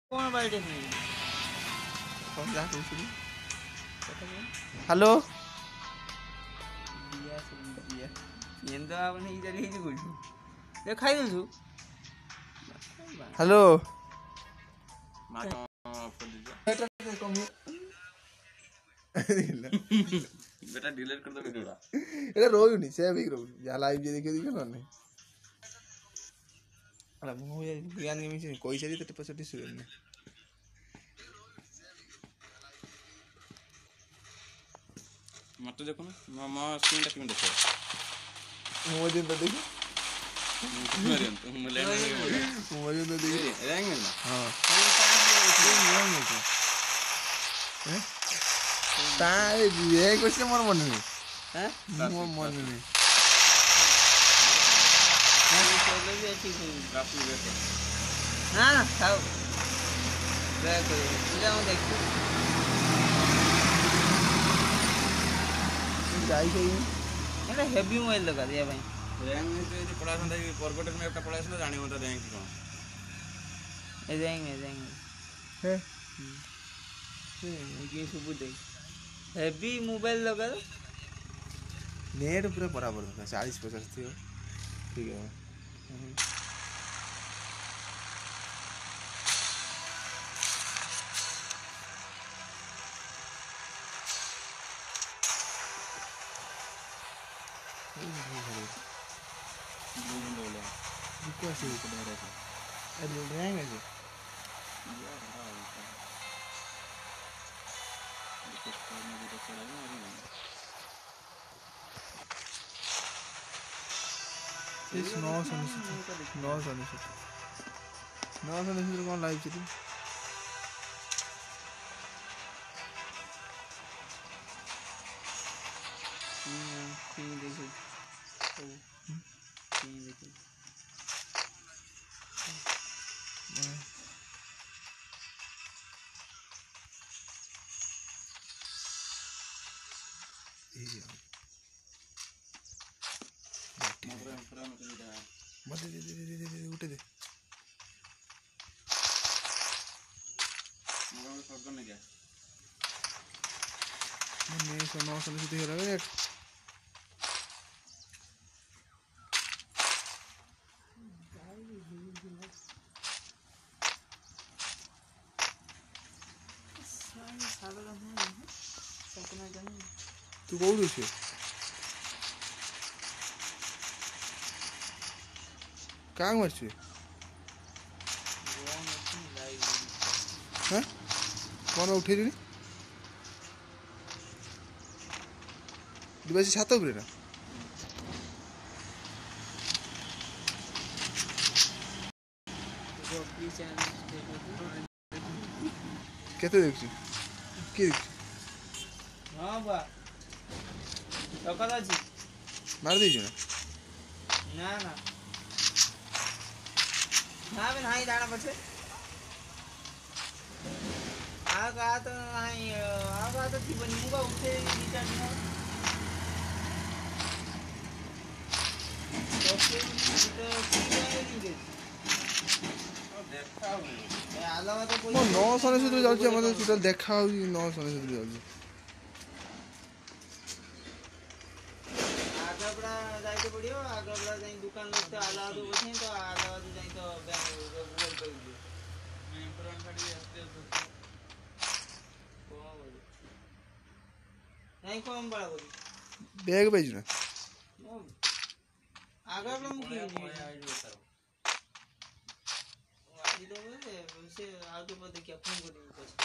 कौन बाल्टी नहीं कौन जा कुछ नहीं हेलो दिया सब दिया ये तो आपने इधर ही कुछ ये खाई दो हेलो बेटा डिलीट कर दो वीडियोটা এটা রইনি সেভ হই রইনি যা লাইভ যে দেখে দিকে না আরে মো জ্ঞান গেমিং से कोई से तो पछटी सुन ने मत देखो ना मामा स्क्रीन टा केमन देखो मो दिन तो देखो मरियन तो मले मो दिन तो देखो रैंक में हां हैं ताए ये कुछ मोर मन नहीं हैं मोर मन नहीं चलो भी अच्छी काफी बेहतर ना ना खाओ दया करो जाओ देखो जाई सही এটা হেভি মোবাইল লगा दिया भाई रैंक में जो पड़ा था ये फॉरगॉटन में একটা পড়া ছিল জানি মতো रैंक কি কোন ए जाएंगे है ये सब देख हेवी मोबाइल लगा दो नेट पूरा बराबर था 40-50 थी ठीक है Buku asli itu mereka. Ada yang aja. This no solicit कौन लाइव चली देखो देखो मत दे उठे दे मोबाइल शॉटगन में क्या मैं सोना सोना से रहा है तू कौन है कहाँ मरछे हैं कौन उठे नी दिवासी छात उपरे ना केते देखछि के देखछि हां बा सकाल अछि मार दीजिए ना ना ना बे नहीं जाना पछे आगा तो थी बनी मुगा उठे नीचा दिना तो नहीं दे देखा हूं आलावा तो कोई 900 से जाउछि हमर टोटल देखा होई 900 से जाउछि आगा बड़ा जाइते पड़ियो आगा बड़ा जाई दुकान में तो आलावा तो बसे तो आलावा तो जाई तो गूगल पे दियो मैं पुरान गाड़ी आते तो नहीं कौन बड़ा बोली बैग भेज ना आगा बड़ा मुकी आई बताओ आज तो से आगे पर देखिए फोन को दी कुछ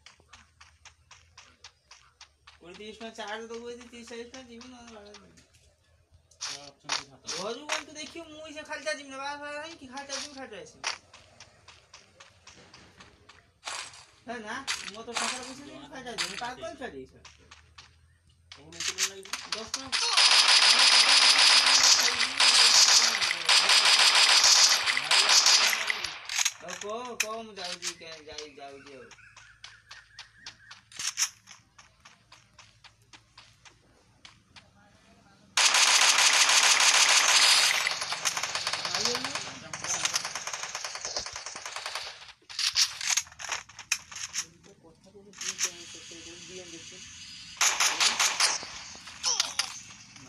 कोई 30 में चार्ज तो हुए थी 30 में जीवन वाला ऑप्शन के साथ और वो तो देखियो मुंह से खालता जिम ना बात है कि खाता जिम खाता ऐसे है ना मो तो सफर कुछ नहीं खाता जिम पागल छड़ी से वो निकल नहीं दोस्तों को हम जाऊजी के जाऊजी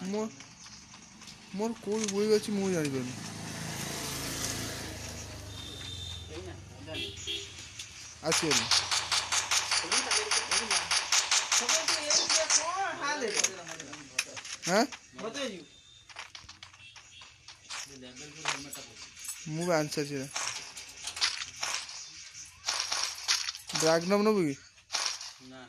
मोर कोई बोई अछि मु जानि पानी आसी हां मु आंसर छे ड्रैगनम न बुगी ना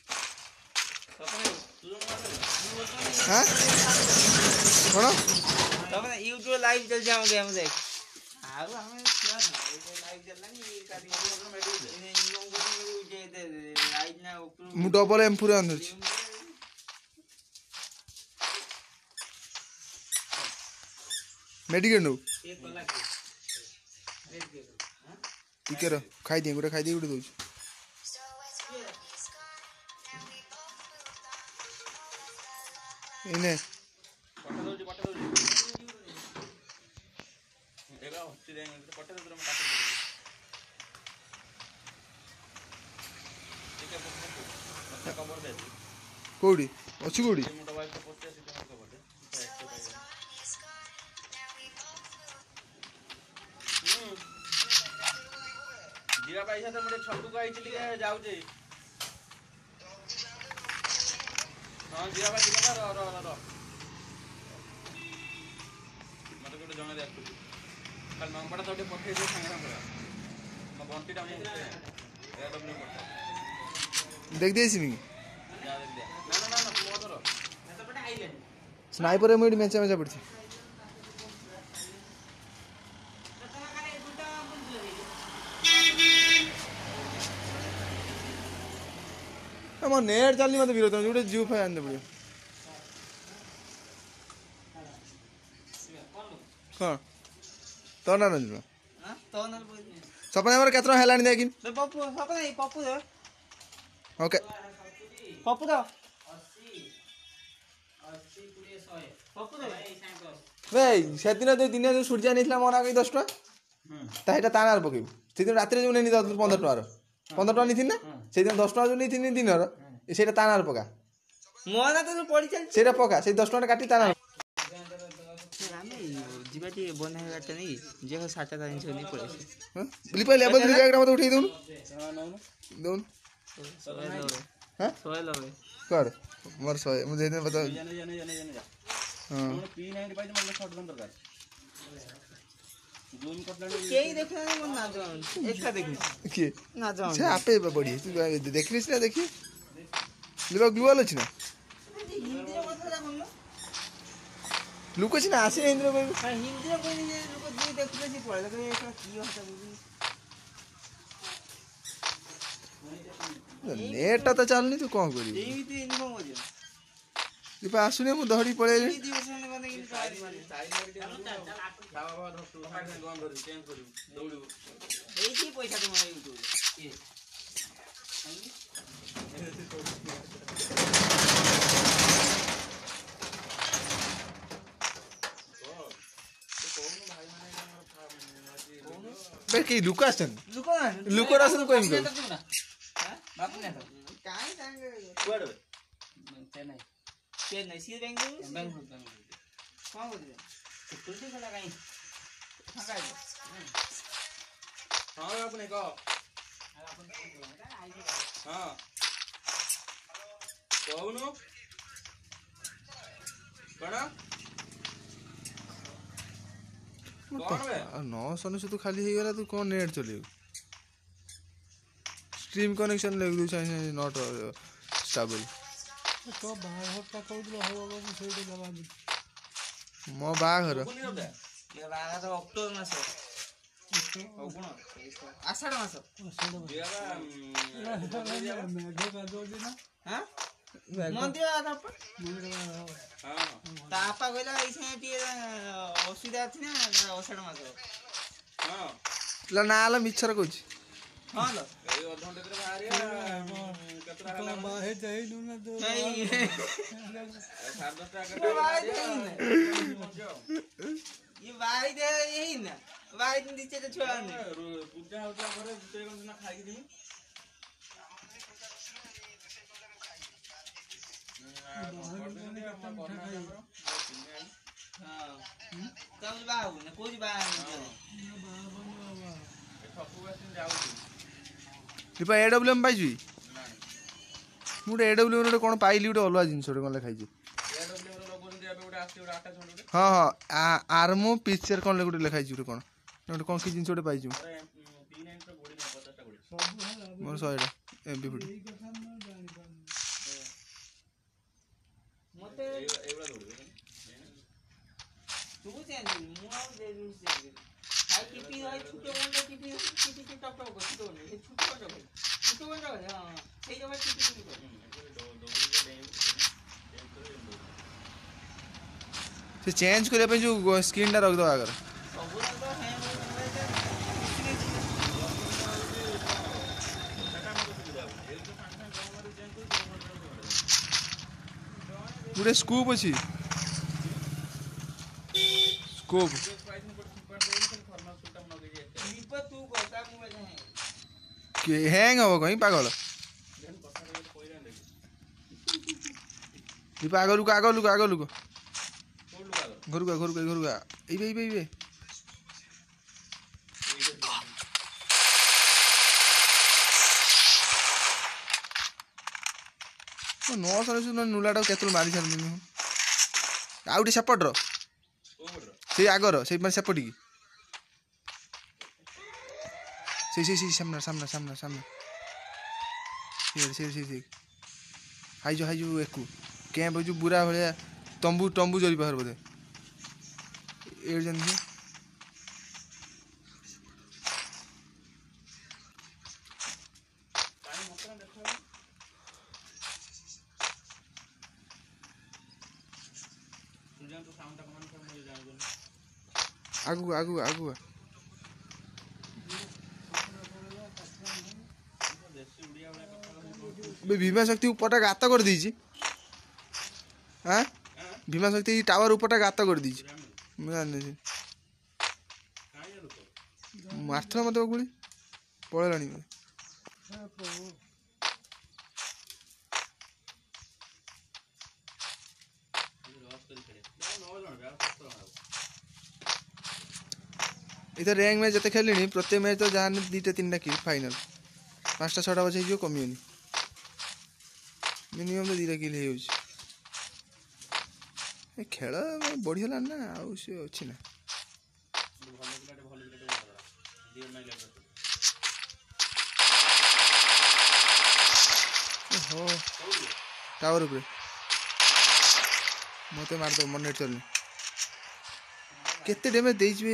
हां कोन तब यूट्यूब लाइव चल जाओगे हम देख आउ हमें क्या ना लाइव चलना नहीं काटी इन्हें यूं को जे लाइव ना मु डबल एम पूरे अंदर छी मेडिकेट नो एक कला के ठीक है खाई दे गुटे दो इने पटा दो एगा होती रे पटा दो मैं काट दे ठीक है मत कवर दे कोडी अछि कोडी मोटा वाइफ को पोस्ट से कवर दे जीरा पैसा तो मुझे छतु का आइछि लिया जाउ जे हां जीरा बा रो मत को जने दे कल नंबर तो पठे दे संगे संगे म घंटीटा मु ए डब्ल्यू पठा देख देसी मी जा देख दे ना मो तो पटे आइले स्नाइपर एमडी मैच पड़छि हम नेट चलनी मत विरोध जोटे जीव फाय आंदे पड़ियो हां तो ना न हां तो ना बोल सपना हमर केतना हेलानी देखिन पप्पू सपना पप्पू दे ओके पप्पू दो 80 20 100 पप्पू दे वे सेदिन दे दिन जो सूर्या नेथला मना कई 10 टका ता हेटा तानार पकेबू सेदिन रात्रि जो नेनी 15 टका 15 टका निथिन ना सेदिन 10 टका जो निथिन दिनर सेटा तानार पका मोना तो पड़ी चल सेटा पका से 10 टका काटी तानार जीवाटी बनाए गाटा नहीं जे साटा का जिंस नहीं पड़े हां लिपा लेवल 3 का मत उठै दोन दोन हां सोयल होवे कर मोर सोय मुझे ने बता जाने हां पी नहीं पाई मतलब शॉट गन दरकार जूम करला केही देखना नहीं मन ना जान एकटा देखनी के ना जान से आपे बड़ी तू देखलिस ना देखी लिबा ग्लूअल अछि ना हिंदी रे কথা যা বললো लुक अछि ना आसे इंद्र भाई हां हिंदी रे कोई लोग दुई देखले सी पड़े तो এটা কি ভাষা বুঝি नेट तो चलनी तू कोन करी ଏମିତି ଇନଫର୍ମ हो जा लिपा आसुने मु धड़ी पळे ଦି ବର୍ଷ ମାନେ ମାନେ କିନ୍ତୁ ଚାରି ମାରି ଖାवा बाबा धरतु गन धरि चेंज करू दौड़ू ଏଇଠି ପଇସା ତ ମାନେ ୟୁଟ୍ୟୁବ କିଏ बे की लुकासन लुको ना लुकोरासन कोइन को हां बाप ने तो काय सांग कुआड चेन्नई चेन्नई सी बेंगलुरु कौन बोल रहे तुलसी खला कहीं हां हां अपने को हां कहूनु कणा कौन बे 900 से तू खाली हे गला तू कोन नेट चलेउ स्ट्रीम कनेक्शन लग दू चाहे नॉट स्टेबल तो बाहर का कहउलो हो बाबू सेटे जवाब मो बाघर ये बागा तो अक्टोबर मास हो गुण आषाढ़ मास मेघ का दो दिन हां मंदिर आधा पर हां तापा गला इसे टी असुविधा थी ना आषाढ़ मास हां ला नाला मिछर कहू हां लो ए अधघंटे तरे बाहरिया कतरा हला बाहे जाई नु ना दो नहीं 10:30 ये भाई दे यही ना भाई दिन नीचे तो छोड़ा नहीं पूजा होता करे दुटे गन ना खाई दी ତମେ ବାହା ହବୁନି କୋଉଠି ବାହା ଦୀପା AWM ପାଇଛୁ ମୁଁ ଗୋଟେ AWM ଗୋଟେ କ'ଣ ପାଇଲି ଗୋଟେ ଅଲଗା ଜିନିଷ ଗୋଟେ କ'ଣ ଲେଖାଇଛି ହଁ ହଁ ଆର୍ମୋ ପିକ୍ଚର କ'ଣ ଗୋଟେ ଲେଖାଇଛି ଗୋଟେ କ'ଣ କି ଜିନିଷ ଗୋଟେ ପାଇଛୁ ମୋର 100ଟା MB ଫୁଟ ମତେ ତୁ ଚେଞ୍ଜ ମୁଁ ଆଉ ଖାଇ କିପି হয় ছোট বন্ধ কিপি কিপি টপ টপ করতে তো নেই ছোট বন্ধ হ্যাঁ সেই জায়গা কিপি কিপি করে ସେ ଚେଞ୍ଜ କରିବା ପାଇଁ ଯେଉଁ ସ୍କ୍ରିନ୍ଟା ରଖିଦେବା ଆଗରେ ଗୋଟେ ସ୍କୁପ୍ ଅଛି ସ୍କୁପ୍ ହ୍ୟାଙ୍ଗ ହବ କहीं ପାଗଳ ଦୀପା ଆଗ ଲୁକ ଘରକୁ ଏଇବେ ନୂଲାଟାକୁ କେତେବେଳେ ମାରି ସାରିଲିନି ଆଉ ଗୋଟେ ସେପଟର ସେଇ ଆଗର ସେଇ ମାନେ ସେପଟିକି ସେଇ ସାମ୍ନା ସେଇ ହାଇଜୁ ଏକୁ କ୍ୟାମ୍ପ ଯେଉଁ ବୁରା ଭଳିଆ ତମ୍ବୁ ଜରି ପାଖରେ ବୋଧେ ଏଇଠି ଜାଣିଛି ଆଗକୁ ଭୀମା ଶକ୍ତି ଉପରଟା ଗାତ କରିଦେଇଛି ଭୀମା ଶକ୍ତି ଟାୱାର ଉପରଟା ଗାତ କରିଦେଇଛି ମୁଁ ଜାଣିନି ମାରିଥିଲା ମତେ ଗୁଳି ପଳେଇଲାଣି इधर रैंक मैच जिते खेलनी प्रत्येक मैच तो जहाँ 2-3टा किल फाइनल 5-6टा बचे हो कमियोनी मिनिमम तो 2टा किल हो खेल बढ़िया ना आउ सी अच्छी ना हो टावर उपरे मत मारद मन नेट चलनी केते डैमेज देइछबे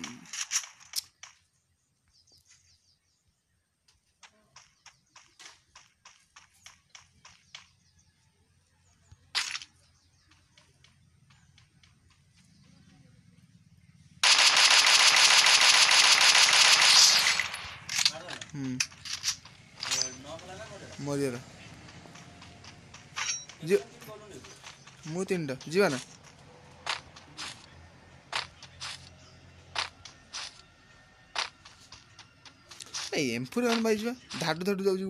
मरिया जी मु 3टा जीवा ना M4 भाई धाडू जाऊँ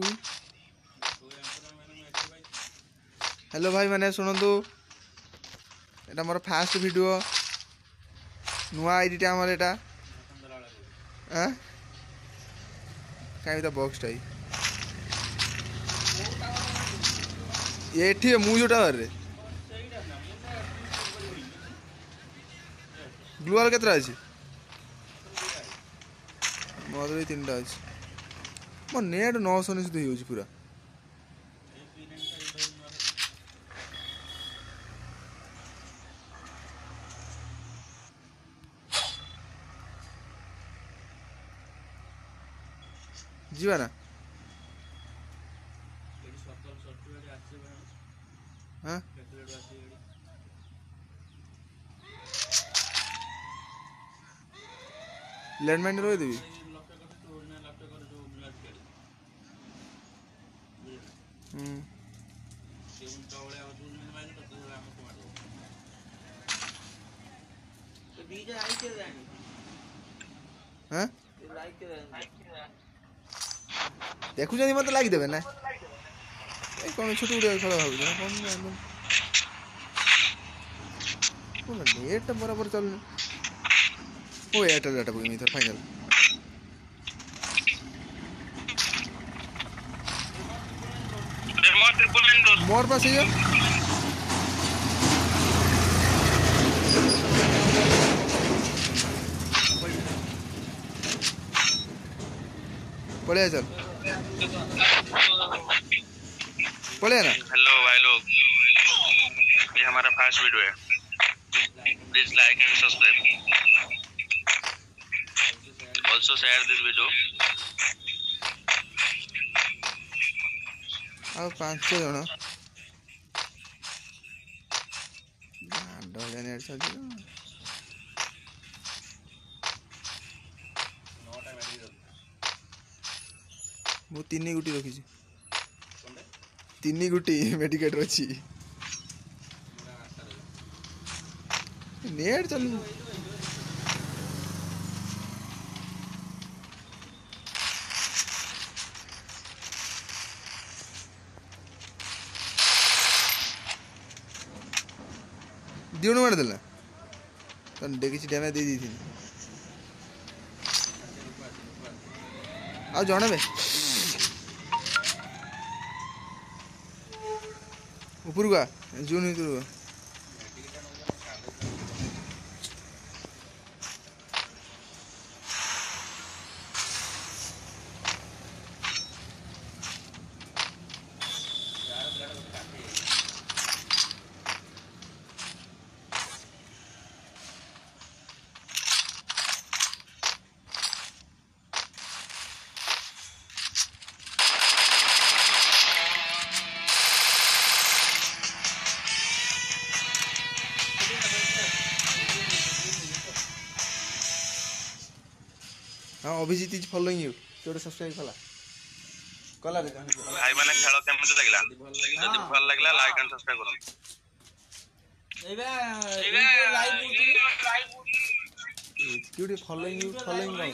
हेलो भाई मैंने शुणु एटा मोर फास्ट वीडियो नुआ आईडीटा आमर एटा कहीं बक्सटा ये मुझे टावर रे ग्लूआल केतरा अच्छी मोर भी 3टा अच्छी मो नेट 990 हो पूरा जीवा ना हाँ लैंडमाइन रोई देवी हाँ देखु मत लगिदेवे ना कौन छोट गुड़िया खेल भाव बोला नेट बराबर चलने ओ एयरटेल डाटा पकड़ी थर फाइनल मोर पास है पढ़े चल पढ़े ना। हेलो भाई लोग, ये हमारा फर्स्ट वीडियो है, please like and subscribe, also share this video. ଆଉ 5 ଜଣ ଡଲେ ନେଟ୍ ଚାଲିଛି ମୁଁ 3 ଗୁଟି ରଖିଛି 3 ଗୁଟି ମେଡିକେଟର ଅଛି ନେଟ୍ ଚାଲୁ दियों मार देला तो देखी डैमेज दे दी थी आ जाना बे ऊपर का जून इधर हाँ अभिजीत इज फॉलोइंग यू तोरे सब्सक्राइब कला रे भाई माने खेल केमते लागला, जदि भल लागला लाइक एंड सब्सक्राइब करो। एबे live cutie following you following कौन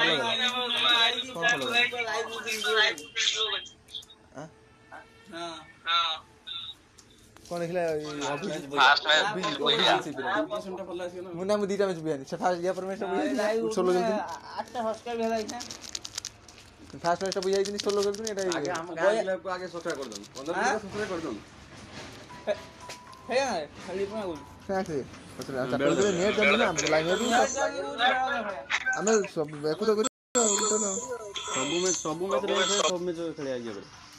हां कौन देखला अभिजीत फास्ट मैच मुन्ना मु दीटा मैच बियानी से फास्ट गया परमेश्वर बुझाई 16 जल्दी 8टा सब्सक्राइब भेला इना फास्ट मैच बुझाई दिन 16 जल्दी एटा आगे हम गाय को आगे सब्सक्राइब कर दो 15 दिन सब्सक्राइब कर दो है खाली पना बोल क्या से अच्छा कर दे नेट जल्दी ना लाइन में हमें सब देखो तो सब मैच रे सब मैच खेले आगे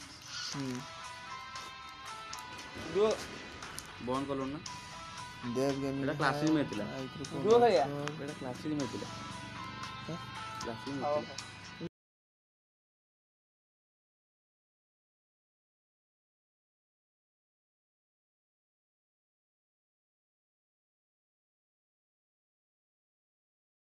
जो बंद कलो ना देव गेम एटा क्लासिक में थिला जो भैया एटा क्लासिक में थिला क्लासिक में